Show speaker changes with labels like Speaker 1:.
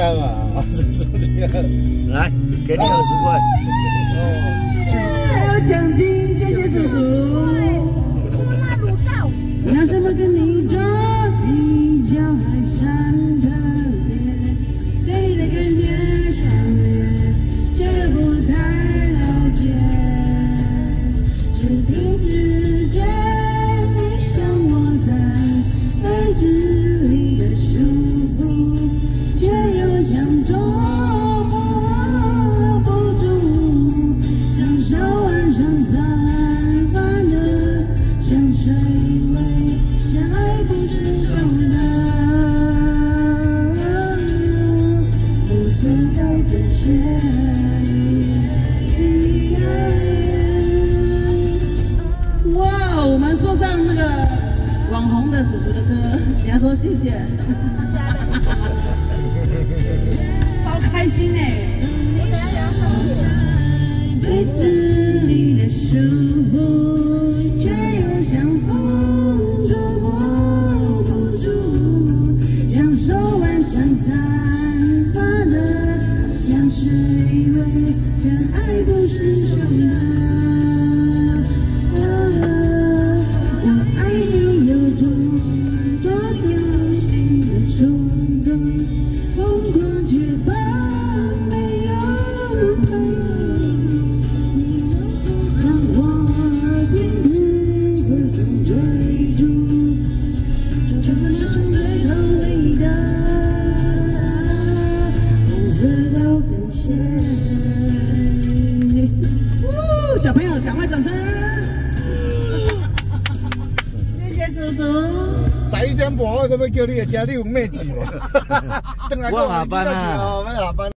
Speaker 1: 干嘛？来，给你20块。
Speaker 2: 还有奖金，谢谢叔叔。那乳罩。拿什么跟你做比较？还算特别，对你的感觉强烈，却不太了解。是不知觉，你像我在被子里的舒服，却又想捉摸不住，享受晚上散发的香水味，像爱不释手的无色高跟鞋。哇，我们坐上那个网红的叔叔的车，你要说谢谢，超开心哎！被子里的舒服，却又像风捉摸不住，享受晚上散发的香水味，真爱不释手的。小朋友，赶快掌声！谢谢叔叔。
Speaker 1: 11点半我可要叫你的车，你有咩事无？等下我下班啊，我下班。